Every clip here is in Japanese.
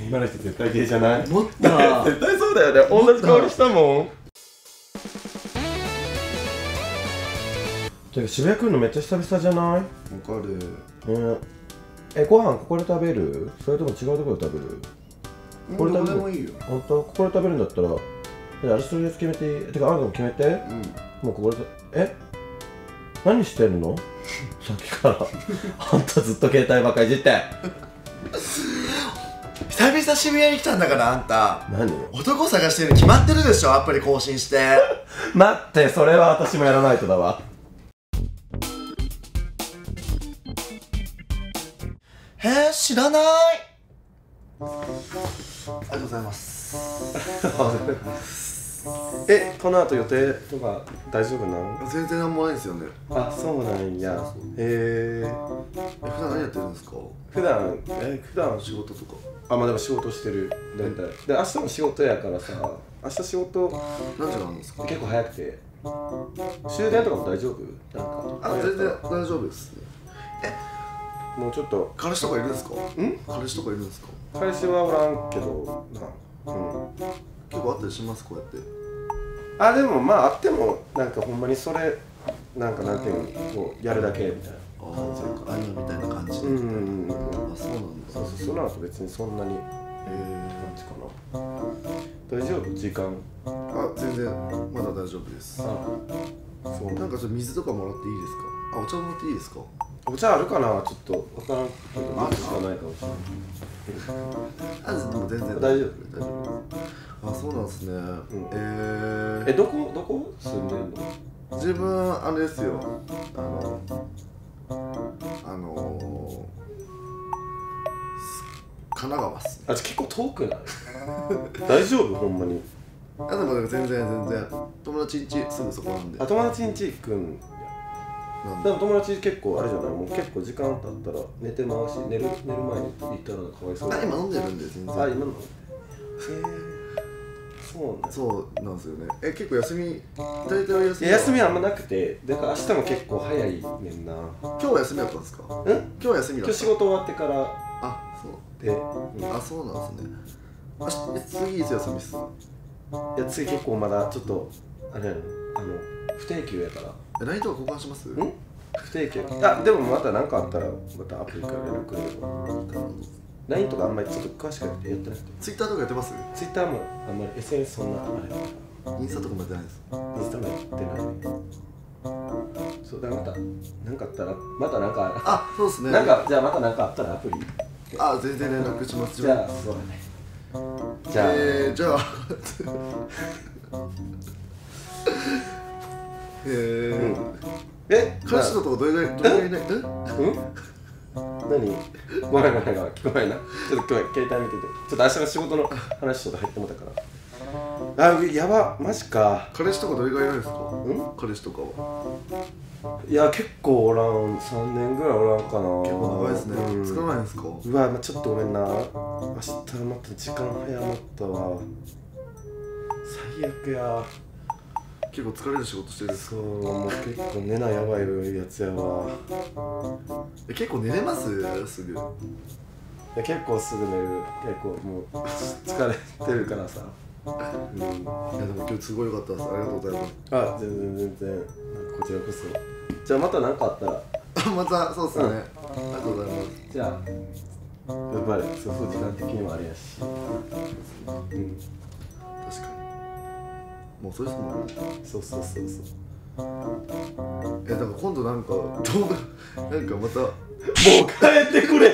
今の人絶対ゲイじゃない？ 思った絶対そうだよね。同じ香りしたもん。てか渋谷来るのめっちゃ久々じゃない？わかる。ご飯ここで食べる？それとも違うところで食べる？これ食べる？どこでもいいよ。本当？ここで食べるんだったら、あれそれで決めていい？てかあなたも決めて。もうここで何してんの？さっきからあんたずっと携帯ばっかりいじって。 久々渋谷に来たんだからあんた。 何？ 男探してるに決まってるでしょ、アプリ更新して。 待って、それは私もやらないとだわ。 知らない。ありがとうございます。 この後予定とか大丈夫なの？ 全然なんもないんですよね。 あ、そうなんや。 普段何やってるんですか？ 普段仕事とか。 まあでも仕事してる大体で、明日も仕事やからさ、明日仕事何時なんですか？ 結構早くて、終電とかも大丈夫？なんか全然大丈夫ですね。 もうちょっと彼氏とかいるんですか？彼氏とかいるんですか？ 彼氏はおらんけど結構あったりします？こうやってでもまああってもなんかほんまにそれなんていうのこうやるだけみたいな感じかな。 今みたいな感じで。そうなんだ。 そうなると別にそんなに感じかな。大丈夫？時間全然まだ大丈夫です。そうなんかちょっと水とかもらっていいですか？お茶もらっていいですか？ お茶あるかな？ちょっと分からんけど水しかないかもしれない。 でも全然大丈夫。 そうなんですね。 どこ住んでんの？ 自分あれですよ。神奈川っすね。 結構遠くない？大丈夫？ほんまに。 でも全然友達ん家すぐそこなんで。 友達ん家行くんや。でも友達結構あれじゃない？もう結構時間経ったら寝てまうし、寝る前に行ったらかわいそう。 今飲んでるんで全然。 今飲んでる。 そうなんですよね。結構休み大体は休みはあんまなくて、だから明日も結構早いねんな。 今日は休みだったんですか？今日は休みだった。今日仕事終わってから。 そうで、そうなんですね。次いつ休みっす？ 次結構まだちょっとあれやね、不定休やから。 LINE とか交換します？ 不定休。でもまた何かあったらまたアプリから連絡くれれば。LINE とかあんまりちょっと詳しくやってなくて。 Twitter とかやってます？ Twitter もあんまり SNS そんなあれ。 インスタとかもやってないです。 インスタもやってないね。そうだからまた何かあったらまたなんかそうですね。 じゃあまた何かあったらアプリ。 全然連絡します。 じゃあそうだね。じゃあ彼氏のとこどれぐらいいない？ 何？ごめん聞こえないな。ちょっと携帯見てて、ちょっと明日の仕事の話ちょっと入ってもらったから。やば、マジか。 彼氏とかどれぐらいいないですか？彼氏とかは。 いや結構おらん、3年ぐらいおらんかな。 結構長いですね。作らないんですか？ ちょっとごめんな。明日また時間早まったわ。最悪や。 結構疲れる仕事してる。 そう、もう結構寝なやばいやつやわ。 結構寝れます？すぐ。 結構すぐ寝る。結構もう疲れてるからさ。 でも今日すごい良かったです。ありがとうございます。 全然こちらこそ。じゃあまた何かあったら。 またそうですね。ありがとうございます。 じゃあやっぱりそう時間的にもあれやし。確かに。 もうそうですもんね。 そう。 だから今度なんか動画なんかまたもう帰ってくれ。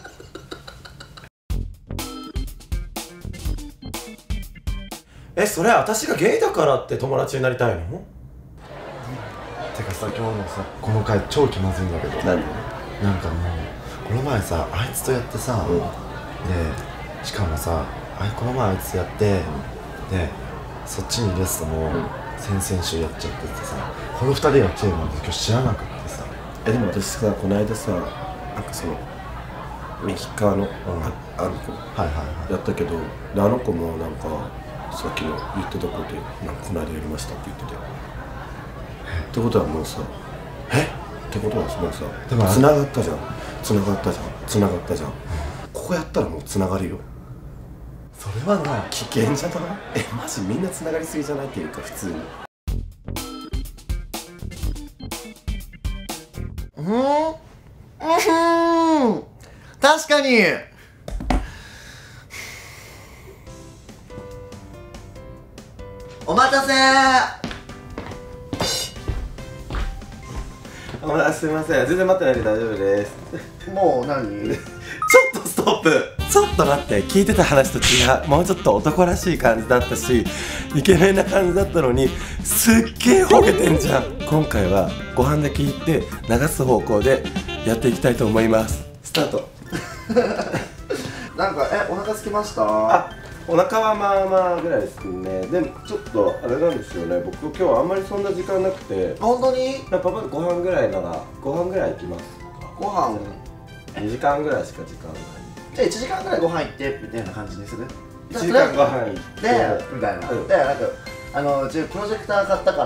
それ私がゲイだからって友達になりたいの？ てかさ、今日のさこの回超気まずいんだけど。 何？ なんかもうこの前さあいつとやってさ、でしかもさこの前あいつやって、でそっちに入れてたのを先々週やっちゃっててさ、この2人やっちゃうなんて今日知らなくってさ。 でも私さ、この間さ、なんかその右側のあの子やったけど、であの子もなんかさっきの言ってたことでなんかこの間やりましたって言ってて、ってことはもうさ、ってことはもうさ、繋がったじゃん。ここやったらもう繋がるよ。 それはな危険じゃない？マジみんなつながりすぎじゃないっていうか普通に。 確かに。お待たせすみません、全然待ってないんで大丈夫です。 もう何ちょっとストップ。ちょっと待って、聞いてた話と違う。もうちょっと男らしい感じだったしイケメンな感じだったのにすっげえほげてんじゃん。今回はご飯で聞いて流す方向でやっていきたいと思います。スタート。 なんかお腹空きました？ あ、お腹はまあまあぐらいですね。でもちょっとあれなんですよね、僕今日はあんまりそんな時間なくて。 本当に？ パパご飯ぐらいならご飯ぐらい行きます。 ご飯 2時間ぐらいしか時間ない。 じゃあ1時間ぐらいご飯行ってみたいな感じにする ？1時間ご飯行ってみたいな。で、なんかうちプロジェクター買ったから、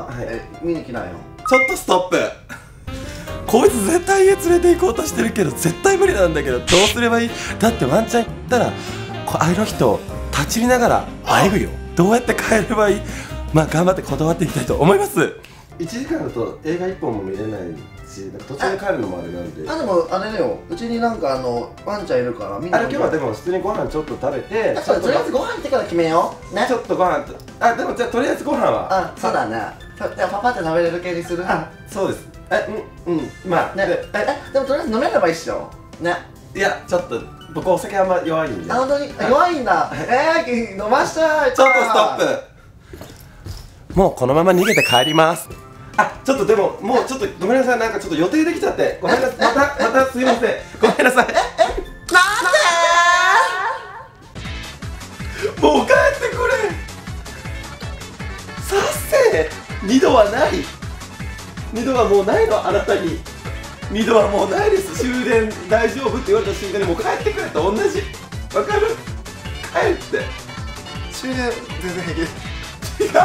見に来ないよ。 ちょっとストップ。こいつ絶対家連れて行こうとしてるけど絶対無理なんだけど、どうすればいい？だってワンチャン行ったらあの人立ち見ながら会えるよ。どうやって帰ればいい？まあ頑張って断っていきたいと思います。1時間だと映画1本も見れないし、なんか途中で帰るのもあれなんで。 でもあれだよ、うちになんかワンちゃんいるからみんな。 今日はでも普通にご飯ちょっと食べて、 とりあえずご飯行ってから決めようね。ちょっとご飯でもじゃあとりあえずご飯はそうだね。パパって食べれる系にする？ そうです。まあね。でもとりあえず飲めればいいっしょね。 いや、ちょっと僕お酒あんま弱いんで。 本当に弱いんだ。飲ましたい。 ちょっとストップ。もうこのまま逃げて帰ります。ちょっとでももうちょっとごめんなさい、なんかちょっと予定できちゃって。ごめんなさい、またすいません。ごめんなさい。なんで？もう帰ってくれ。さっせー。2度はない。2度はもうないの、あなたに。2度はもうないです。終電大丈夫って言われた瞬間にもう帰ってくれと同じ。わかる？帰って。 終電全然平気。 違う。帰って。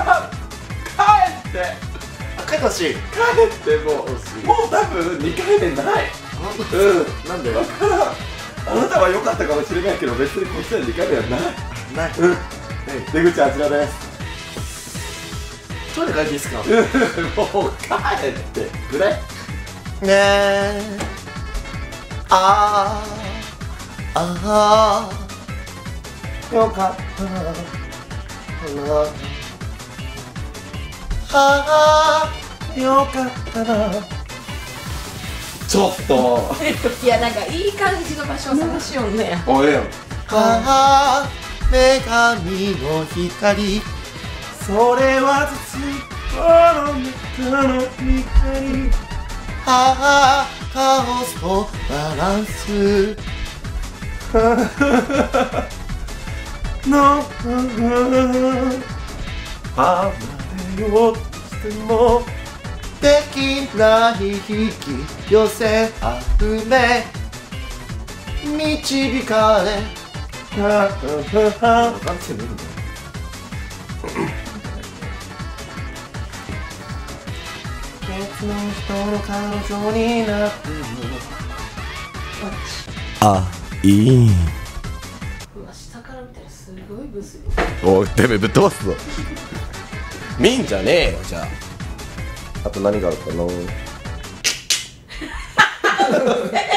帰ってほしい。 帰ってもう多分2回目ない。 なんで？ 分からん。あなたは良かったかもしれないけど別にこっちは2回目はない。出口あちらです。 トイレ帰っていいですか？ もう帰ってくれ。 ねえ。よかったな。よかったな。 ちょっといや、なんかいい感じの場所を探しようね。 おえよ。 女神の光、 それはずっとの光。 カオスとバランスの離れようとしてもできない引き寄せあふれ導かれ分かってねえんだよ。別の人の彼女になってもいい。 うわ、下から見たらすごいブスよ。 おい、てめえぶっ飛ばすぞ。見んじゃねえよ。じゃあと何があるかな。